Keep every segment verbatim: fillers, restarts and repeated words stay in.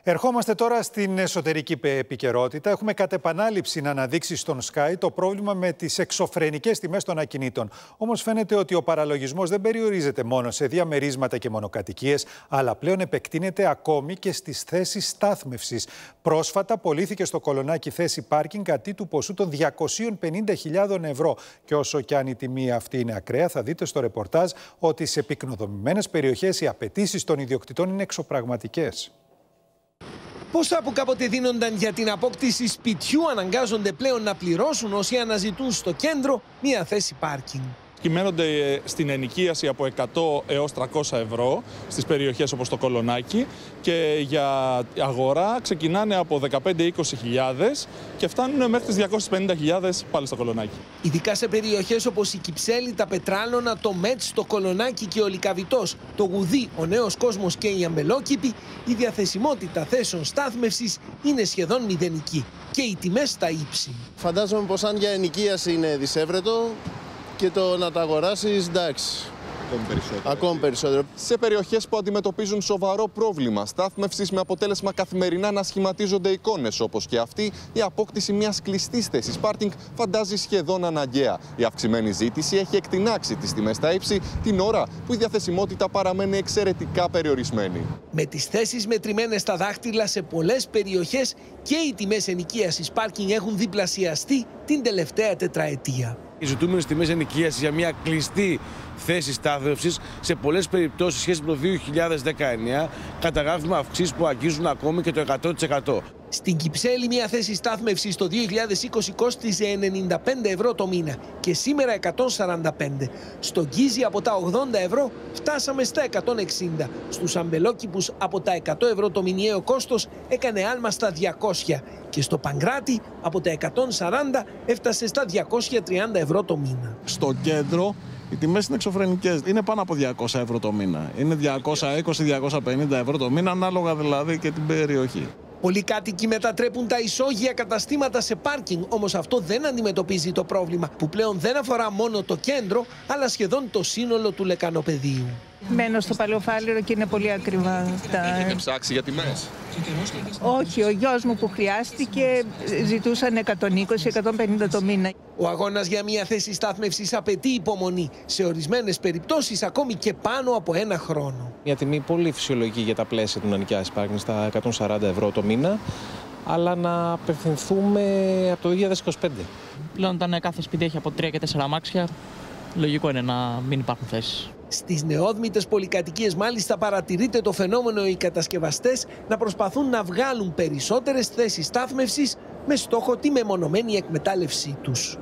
Ερχόμαστε τώρα στην εσωτερική επικαιρότητα. Έχουμε κατ' επανάληψη να αναδείξει στον Sky το πρόβλημα με τις εξωφρενικές τιμές των ακινήτων. Όμως φαίνεται ότι ο παραλογισμός δεν περιορίζεται μόνο σε διαμερίσματα και μονοκατοικίες, αλλά πλέον επεκτείνεται ακόμη και στις θέσεις στάθμευσης. Πρόσφατα πωλήθηκε στο Κολονάκι θέση πάρκινγκ αντί του ποσού των διακοσίων πενήντα χιλιάδων ευρώ. Και όσο και αν η τιμή αυτή είναι ακραία, θα δείτε στο ρεπορτάζ ότι σε πυκνοδομημένες περιοχές οι απαιτήσεις των ιδιοκτητών είναι εξωπραγματικές. Πόσα που κάποτε δίνονταν για την απόκτηση σπιτιού αναγκάζονται πλέον να πληρώσουν όσοι αναζητούν στο κέντρο μία θέση πάρκινγκ. Κυμαίνονται στην ενοικίαση από εκατό έως τριακόσια ευρώ στις περιοχές όπως το Κολονάκι και για αγορά ξεκινάνε από δεκαπέντε με είκοσι χιλιάδες και φτάνουν μέχρι τις διακόσιες πενήντα χιλιάδες πάλι στο Κολονάκι. Ειδικά σε περιοχές όπως η Κυψέλη, τα Πετράλωνα, το Μέτς, το Κολονάκι και ο Λυκαβητός, το Γουδί, ο Νέος Κόσμος και η Αμπελόκηπη, η διαθεσιμότητα θέσεων στάθμευσης είναι σχεδόν μηδενική και οι τιμές στα ύψη. Φαντάζομαι πως αν για ενοικίαση είναι δισεύρετο, και το να τα αγοράσεις, εντάξει. Ακόμη περισσότερο. Ακόμη περισσότερο. Σε περιοχές που αντιμετωπίζουν σοβαρό πρόβλημα στάθμευσης με αποτέλεσμα καθημερινά να σχηματίζονται εικόνες όπως και αυτή, η απόκτηση μιας κλειστής θέσης πάρκινγκ φαντάζει σχεδόν αναγκαία. Η αυξημένη ζήτηση έχει εκτινάξει τις τιμές στα ύψη την ώρα που η διαθεσιμότητα παραμένει εξαιρετικά περιορισμένη. Με τις θέσεις μετρημένες στα δάχτυλα σε πολλές περιοχές και οι τιμές ενοικίασης πάρκινγκ έχουν διπλασιαστεί την τελευταία τετραετία. Οι ζητούμενες τιμές ενοικίασης για μια κλειστή θέση στάθμευσης σε πολλές περιπτώσεις σχέση με το δύο χιλιάδες δεκαεννιά καταγράφουμε αυξήσεις που αγγίζουν ακόμη και το εκατό τοις εκατό. Στην Κυψέλη μια θέση στάθμευσης το δύο χιλιάδες είκοσι κόστιζε ενενήντα πέντε ευρώ το μήνα και σήμερα εκατόν σαράντα πέντε. Στον Γκίζι από τα ογδόντα ευρώ φτάσαμε στα εκατόν εξήντα. Στους Αμπελόκηπους από τα εκατό ευρώ το μηνιαίο κόστος έκανε άλμα στα διακόσια και στο Παγκράτη από τα εκατόν σαράντα έφτασε στα διακόσια τριάντα ευρώ το μήνα. Στο κέντρο οι τιμές είναι εξωφρενικές. Είναι πάνω από διακόσια ευρώ το μήνα. Είναι διακόσια είκοσι με διακόσια πενήντα ευρώ το μήνα, ανάλογα δηλαδή και την περιοχή. Πολλοί κάτοικοι μετατρέπουν τα ισόγεια καταστήματα σε πάρκινγκ, όμως αυτό δεν αντιμετωπίζει το πρόβλημα που πλέον δεν αφορά μόνο το κέντρο, αλλά σχεδόν το σύνολο του λεκανοπεδίου. Μένω στο Παλαιοφάλιρο και είναι πολύ ακριβά τα... Έχετε ψάξει για τιμές? Όχι, ο γιος μου που χρειάστηκε ζητούσαν εκατόν είκοσι με εκατόν πενήντα το μήνα. Ο αγώνας για μια θέση στάθμευσης απαιτεί υπομονή, σε ορισμένες περιπτώσεις ακόμη και πάνω από ένα χρόνο. Μια τιμή πολύ φυσιολογική για τα πλαίσια του νοικιάσης πάρκινγκ στα εκατόν σαράντα ευρώ το μήνα, αλλά να απευθυνθούμε από το δύο χιλιάδες είκοσι πέντε. Πλέον όταν κάθε σπίτι έχει από τρία και τέσσερα αμάξια, λογικό είναι να μην υπάρχουν θέσεις. Στις νεόδμητες πολυκατοικίες μάλιστα παρατηρείται το φαινόμενο οι κατασκευαστές να προσπαθούν να βγάλουν περισσότερες θέσεις στάθμευσης με στόχο τη μεμονωμένη εκμετάλλευσή τους.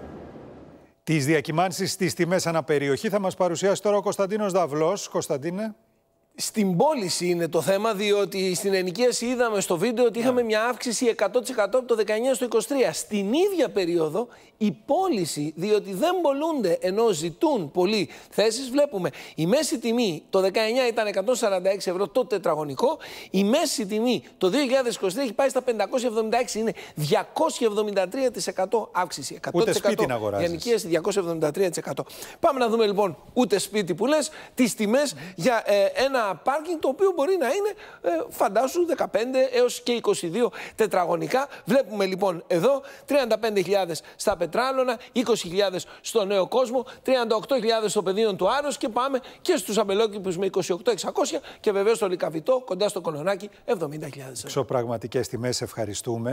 Τις διακυμάνσεις στις τιμές αναπεριοχή θα μας παρουσιάσει τώρα ο Κωνσταντίνος Δαυλός. Κωνσταντίνε. Στην πώληση είναι το θέμα, διότι στην ενοικίαση είδαμε στο βίντεο ότι είχαμε μια αύξηση εκατό τοις εκατό από το δεκαεννιά στο είκοσι τρία. Στην ίδια περίοδο η πώληση, διότι δεν πωλούνται ενώ ζητούν πολλοί θέσεις, βλέπουμε η μέση τιμή το δεκαεννιά ήταν εκατόν σαράντα έξι ευρώ το τετραγωνικό, η μέση τιμή το δύο χιλιάδες είκοσι τρία έχει πάει στα πεντακόσια εβδομήντα έξι, είναι διακόσια εβδομήντα τρία τοις εκατό αύξηση. εκατό τοις εκατό ούτε σπίτι να αγοράσεις. Η ενοικίαση διακόσια εβδομήντα τρία τοις εκατό. Πάμε να δούμε λοιπόν ούτε σπίτι που λες, τις τιμές για ε, ένα πάρκινγκ το οποίο μπορεί να είναι ε, φαντάσου δεκαπέντε έως και είκοσι δύο τετραγωνικά. Βλέπουμε λοιπόν εδώ τριάντα πέντε χιλιάδες στα Πετράλωνα, είκοσι χιλιάδες στο Νέο Κόσμο, τριάντα οκτώ χιλιάδες στο πεδίο του Άρος και πάμε και στους Αμπελόκηπους με είκοσι οκτώ χιλιάδες εξακόσια και βεβαίως στο Λυκαβητό κοντά στο Κολονάκι εβδομήντα χιλιάδες. Εξωπραγματικές τιμές, ευχαριστούμε.